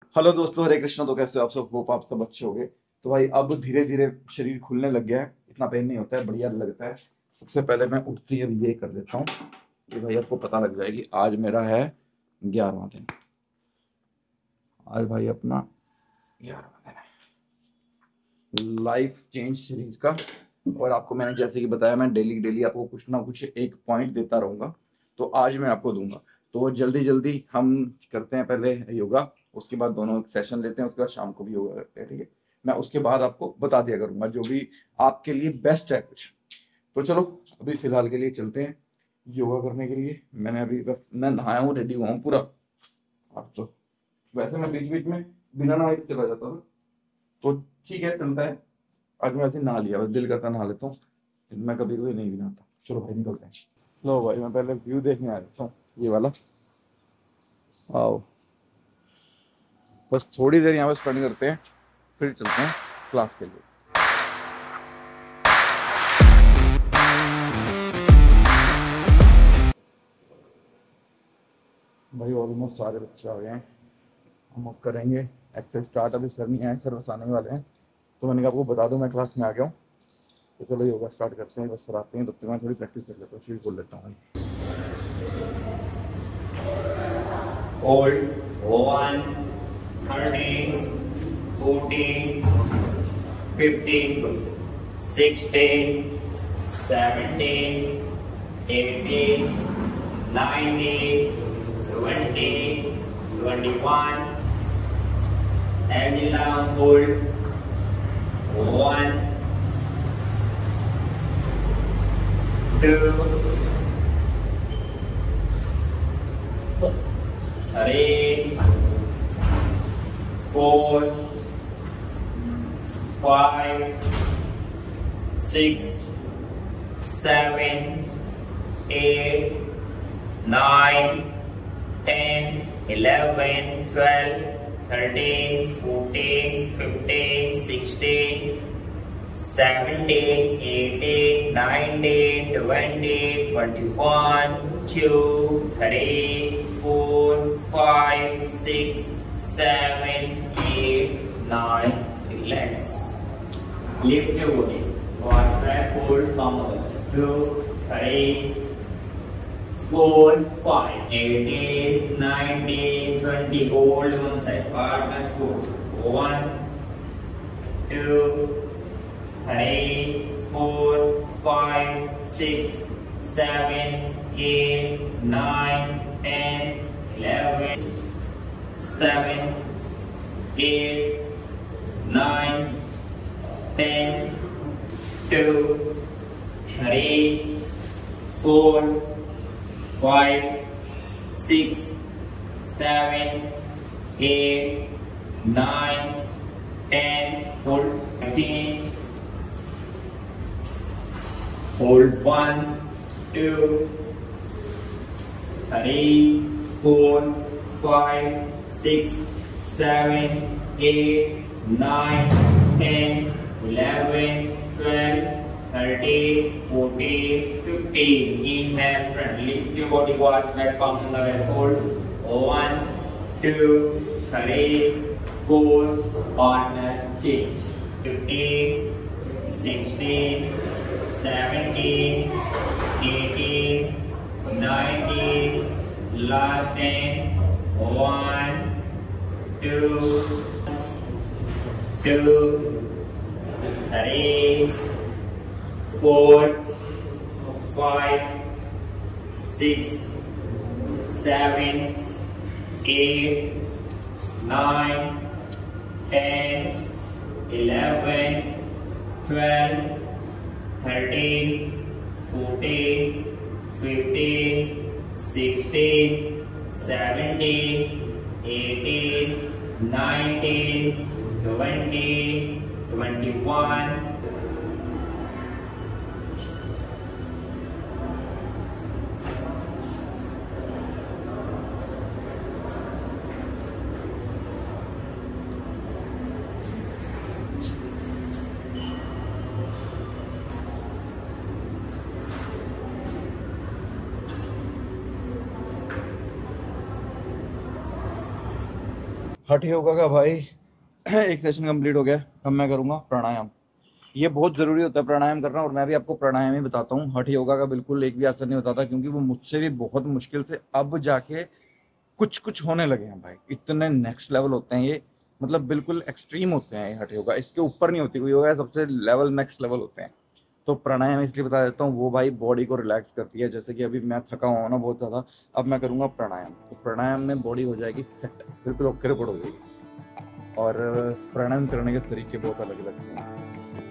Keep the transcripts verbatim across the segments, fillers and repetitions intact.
Hello दोस्तों, हरे कृष्णा। तो कैसे हो आप सब? होप आप सब अच्छे होंगे। तो भाई अब धीरे धीरे शरीर खुलने लग गया है, इतना पेन नहीं होता है, बढ़िया लगता है। सबसे पहले मैं उठते ही अब ये कर देता हूँ कि भाई आपको पता लग जाए कि आज मेरा है ग्यारहवां दिन। आज भाई अपना ग्यारहवां दिन है लाइफ चेंज सीरीज का। और आपको मैंने जैसे कि बताया, मैं डेली डेली आपको कुछ ना कुछ एक पॉइंट देता रहूंगा। तो आज मैं आपको दूंगा। तो जल्दी जल्दी हम करते हैं पहले योगा, उसके बाद दोनों सेशन लेते हैं, उसके बाद शाम को भी योगा करते हैं, ठीक है। मैं उसके बाद आपको बता दिया करूंगा जो भी आपके लिए बेस्ट है कुछ। तो चलो अभी फिलहाल के लिए चलते हैं योगा करने के लिए। मैंने अभी बस मैं नहाया हूँ, रेडी हुआ हूँ पूरा। अब तो वैसे मैं बीच बीच में बिना नहाए चला जाता था, तो ठीक है चलता है। आज मैं ऐसे नहा लिया, बस दिल करता नहा लेता हूँ। मैं कभी कभी नहीं भी नहाता। चलो भाई निकलते हैं। लो भाई, मैं पहले व्यू देखने आ जाता हूँ, ये वाला। आओ, बस थोड़ी देर यहाँ पे स्पेंड करते हैं, फिर चलते हैं क्लास के लिए। भाई ऑलमोस्ट सारे बच्चे आ गए हैं, हम अब करेंगे एक्सरसाइज स्टार्ट। अभी सर नहीं आए, सर बस आने वाले हैं। तो मैंने कहा आपको बता दूं मैं क्लास में आ गया हूँ। तो चलो योगा स्टार्ट करते हैं, बस सर आते हैं तब तक मैं थोड़ी प्रैक्टिस कर लेता हूँ, शुरू कर लेता हूँ। Hold one, thirteen, fourteen, fifteen, sixteen, seventeen, eighteen, nineteen, twenty, twenty-one, and now hold one, two, three, four, five, six, seven, eight, nine, ten, eleven, twelve, thirteen, fourteen, fifteen, sixteen, seventeen, eighteen, nineteen, twenty, twenty-one, two, three, four, five, six, seven, eight, nine. Relax. Lift your body. One track, hold, thumb, two, three, four, five, eighteen, nineteen, twenty. Hold one side. Partners, hold. One, two, three, four, five, six, seven, eight, nine, ten, eleven, seven, eight, nine, ten, two, three, four, five, six, seven, eight, nine, ten. Hold. Change. Hold one, two, three, four, five, six, seven, eight, nine, ten, eleven, twelve, thirteen, fourteen, fifteen. Inhale, front. Lift your body, watch back, palms on the left. Hold. One, two, three, four. Partner change. Fifteen, sixteen, seventeen, eighteen, nineteen, last ten, one, two, two, three, four, five, six, seven, eight, nine, ten, eleven, twelve, thirteen, fourteen, fifteen, sixteen, seventeen, eighteen, nineteen, twenty, twenty-one. हठ योगा का भाई एक session complete हो गया। अब मैं करूँगा प्राणायाम। ये बहुत ज़रूरी होता है प्राणायाम करना, और मैं भी आपको प्राणायाम ही बताता हूँ। हठ योगा का बिल्कुल एक भी असर नहीं बताता, क्योंकि वो मुझसे भी बहुत मुश्किल से अब जाके कुछ कुछ होने लगे हैं भाई। इतने नेक्स्ट लेवल होते हैं ये, मतलब बिल्कुल एक्सट्रीम होते हैं ये हठ योगा। इसके ऊपर नहीं होती कोई योगा, सबसे लेवल नेक्स्ट लेवल होते हैं। तो प्राणायाम इसलिए बता देता हूँ, वो भाई बॉडी को रिलैक्स करती है। जैसे कि अभी मैं थका हुआ हूँ ना बहुत ज़्यादा, अब मैं करूँगा प्राणायाम, तो प्राणायाम में बॉडी हो जाएगी सेट, बिल्कुल ओके रिपोर्ट हो जाएगी। और प्राणायाम करने के तरीके बहुत अलग अलग से हैं।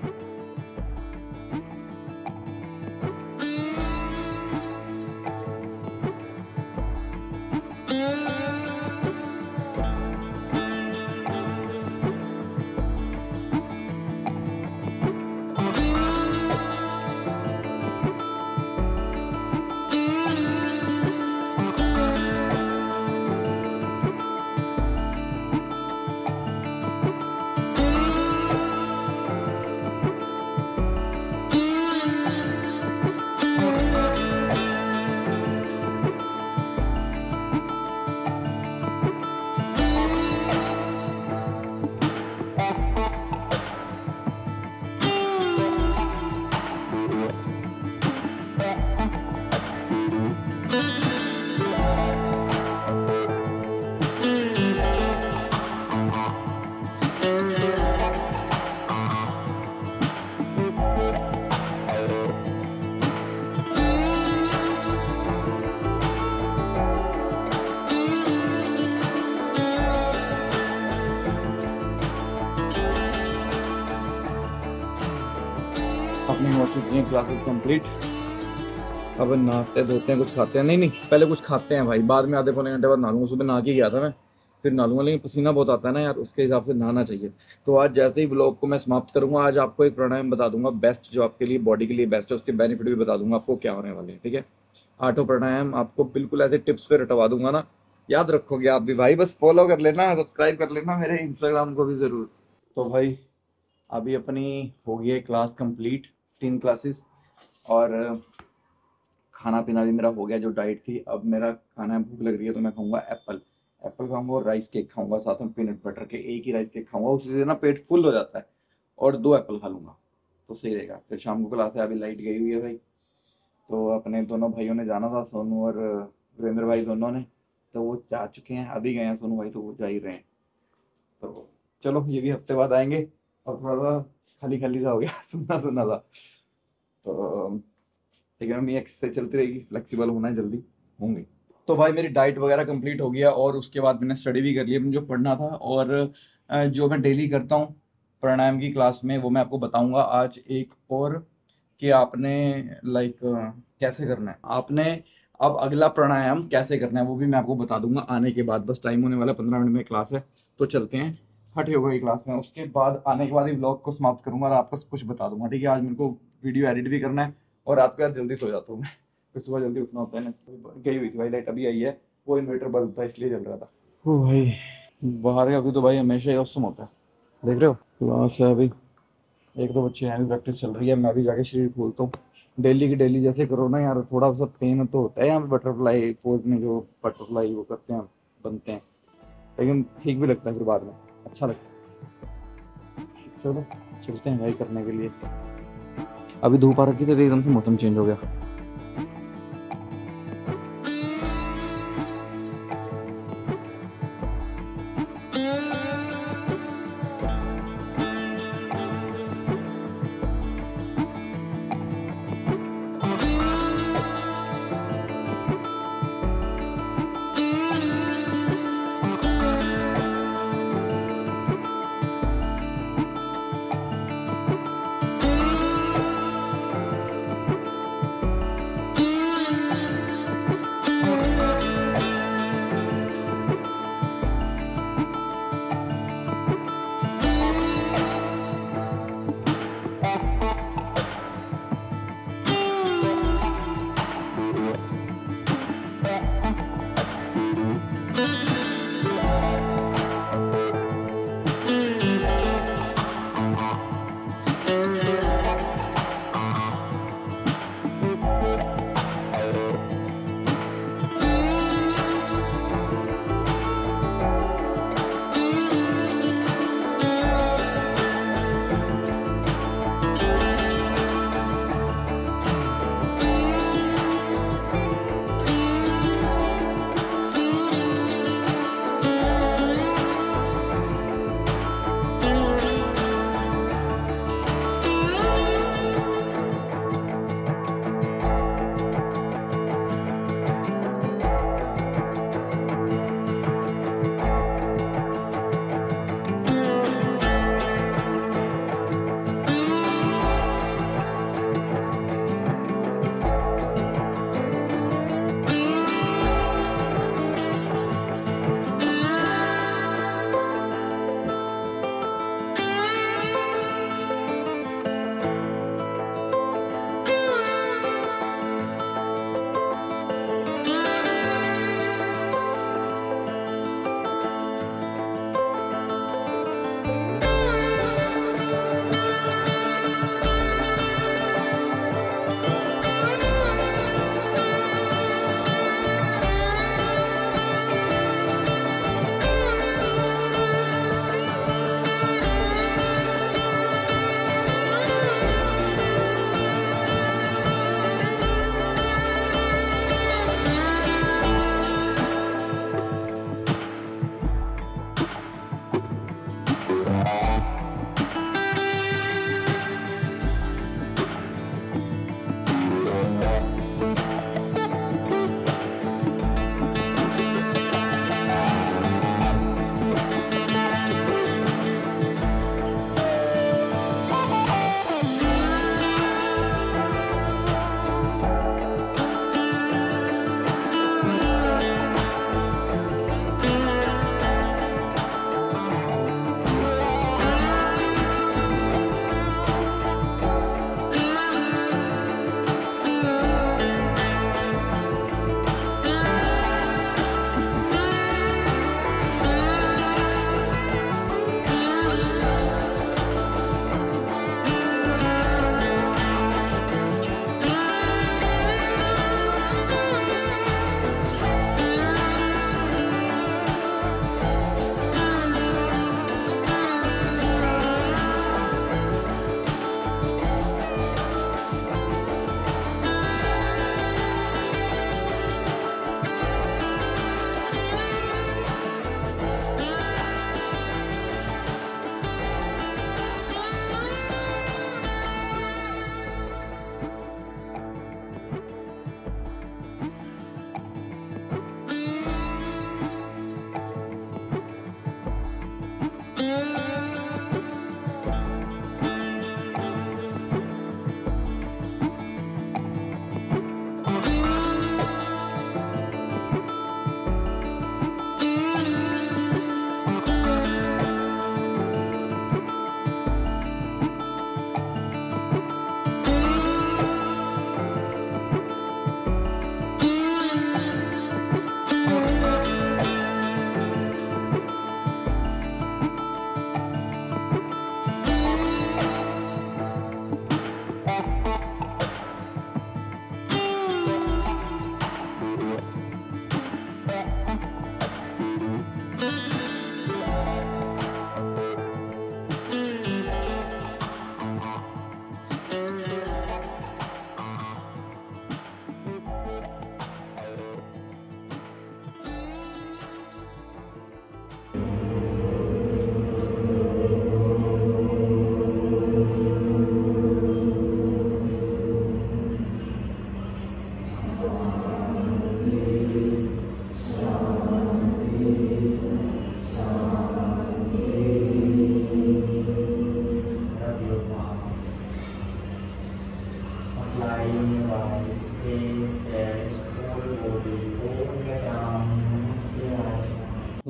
अपनी हो चुकी हैं क्लासेस कंप्लीट। अब नहाते धोते हैं, कुछ खाते हैं। नहीं नहीं पहले कुछ खाते हैं भाई, बाद में आधे पौने घंटे बाद नहा लूँगा। सुबह नहा के गया था मैं, फिर नहा लूँगा, लेकिन पसीना बहुत आता है ना यार, उसके हिसाब से नहाना चाहिए। तो आज जैसे ही व्लॉग को मैं समाप्त करूँगा, आज आपको एक प्राणायाम बता दूंगा बेस्ट, जो आपके लिए बॉडी के लिए बेस्ट है। उसके बेनिफिट भी बता दूंगा आपको क्या होने वाले हैं, ठीक है। आठों प्राणायाम आपको बिल्कुल ऐसे टिप्स पे रटवा दूंगा ना, याद रखोगे आप भी भाई। बस फॉलो कर लेना, सब्सक्राइब कर लेना मेरे इंस्टाग्राम को भी ज़रूर। तो भाई अभी अपनी हो गई है क्लास कंप्लीट, तीन क्लासेस, और खाना पीना भी मेरा हो गया जो डाइट थी। अब मेरा खाना, भूख लग रही है तो मैं खाऊंगा एप्पल एप्पल खाऊंगा और राइस केक खाऊंगा, साथ में पीनट बटर के। एक ही राइस केक खाऊंगा, उससे ना पेट फुल हो जाता है, और दो एप्पल खा लूंगा तो सही रहेगा। फिर शाम को क्लास है, अभी लाइट गई हुई है भाई। तो अपने दोनों भाइयों ने जाना था, सोनू और वीरेंद्र भाई दोनों ने, तो वो जा चुके हैं, अभी गए हैं सोनू भाई, तो वो जा ही रहे हैं। तो चलो ये भी हफ्ते बाद आएंगे। और थोड़ा सा खाली खाली सा हो गया, सुनना सुनना सा, तो लेकिन हम ये किससे चलती रहेगी, फ्लेक्सिबल होना है, जल्दी होंगे। तो भाई मेरी डाइट वगैरह कंप्लीट हो गया, और उसके बाद मैंने स्टडी भी कर लिया जो पढ़ना था। और अ, जो मैं डेली करता हूँ प्राणायाम की क्लास में, वो मैं आपको बताऊंगा आज एक और, कि आपने लाइक कैसे करना है। आपने अब अगला प्राणायाम कैसे करना है वो भी मैं आपको बता दूंगा आने के बाद। बस टाइम होने वाला है, पंद्रह मिनट में क्लास है, तो चलते हैं हठ योगा की क्लास में। उसके बाद आने के बाद ही ब्लॉग को समाप्त करूंगा और आपको सब कुछ बता दूंगा, ठीक है। आज मेरे को वीडियो एडिट भी करना है, और रात को यार जल्दी सो जाता हूँ मैं, फिर सुबह जल्दी उठना होता है ना। गई हुई थी भाई लाइट, अभी आई है, वो इन्वर्टर बल्ब था इसलिए जल रहा था। ओ भाई बाहर का व्यू तो भाई हमेशा ही औसम होता है, देख रहे हो। क्लास है अभी, एक दो बच्चे हैं, अभी प्रैक्टिस चल रही है। मैं भी जाके शरीर खोलता हूँ, डेली की डेली जैसे करो ना यार, थोड़ा सा पेन तो होता है यहाँ पे बटरफ्लाई पोज में, जो बटरफ्लाई वो करते हैं बनते हैं, लेकिन ठीक भी लगता है फिर बाद में, अच्छा लगता है। चलो चलते हैं भाई करने के लिए। अभी धूप आ रखी थी, एकदम से मौसम चेंज हो गया।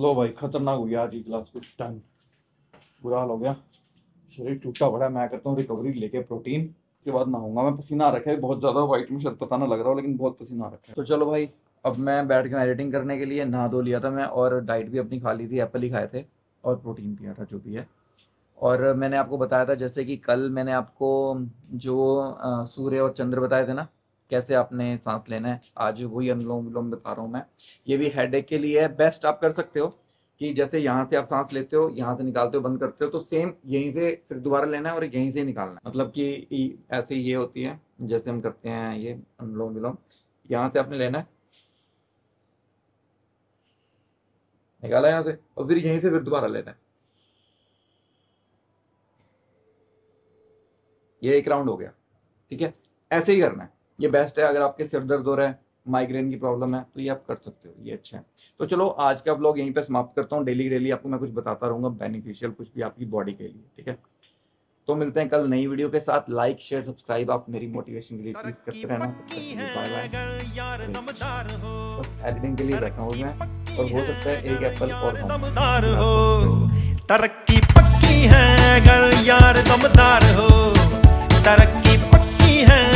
लो भाई खतरनाक हो गया आज ही क्लास कुछ टाइम, बुरा हाल हो गया, शरीर टूटा पड़ा है। मैं करता हूँ रिकवरी लेके प्रोटीन के बाद नहाऊंगा। मैं पसीना आ रखा है बहुत ज्यादा, व्हाइट में शायद पता ना लग रहा हो लेकिन बहुत पसीना आ रखा है। तो चलो भाई अब मैं बैठ के एडिटिंग करने के लिए नहा धो लिया था मैं, और डाइट भी अपनी खा ली थी, एप्पल ही खाए थे और प्रोटीन पिया था जो भी है। और मैंने आपको बताया था जैसे कि कल मैंने आपको जो अ, सूर्य और चंद्र बताए थे ना कैसे आपने सांस लेना है, आज वही अनुलोम विलोम बता रहा हूँ मैं। ये भी हेडेक के लिए है, बेस्ट आप कर सकते हो कि जैसे यहाँ से आप सांस लेते हो, यहाँ से निकालते हो, बंद करते हो, तो सेम यहीं से फिर दोबारा लेना है और यहीं से निकालना है। मतलब कि ई- ऐसे ये होती है जैसे हम करते हैं ये अनुलोम विलोम, यहाँ से आपने लेना है, निकाला यहाँ से, और फिर यहीं से फिर दोबारा लेना है। ये एक राउंड हो गया, ठीक है, ऐसे ही करना है। ये बेस्ट है अगर आपके सिर दर्द हो रहा है, माइग्रेन की प्रॉब्लम है, तो ये आप कर सकते हो, ये अच्छा है। तो चलो आज का व्लॉग यहीं पे समाप्त करता हूँ। डेली डेली आपको मैं कुछ बताता रहूंगा बेनिफिशियल, कुछ भी आपकी बॉडी के लिए, ठीक है। तो मिलते हैं कल नई वीडियो के साथ। लाइक शेयर सब्सक्राइब आप मेरी मोटिवेशन के लिए प्लीज करते रहना। तब तक के लिए बाय बाय। बस एडिटिंग के लिए बैठा हूँ मैं, और हो सकता है एक एप्पल और खाऊं। तरक्की पक्की है अगर यार दमदार हो, तरक्की पक्की है